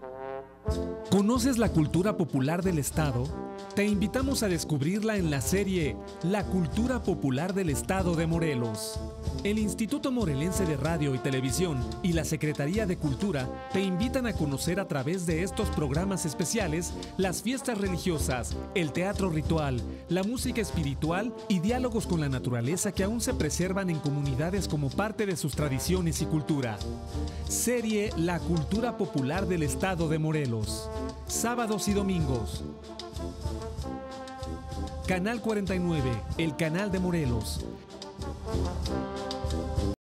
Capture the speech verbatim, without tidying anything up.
¿Conoces la cultura popular del Estado? Te invitamos a descubrirla en la serie La Cultura Popular del Estado de Morelos. El Instituto Morelense de Radio y Televisión y la Secretaría de Cultura te invitan a conocer a través de estos programas especiales las fiestas religiosas, el teatro ritual, la música espiritual y diálogos con la naturaleza que aún se preservan en comunidades como parte de sus tradiciones y cultura. Serie La Cultura Popular del Estado de Morelos. Sábados y domingos. Canal cuarenta y nueve, el canal de Morelos.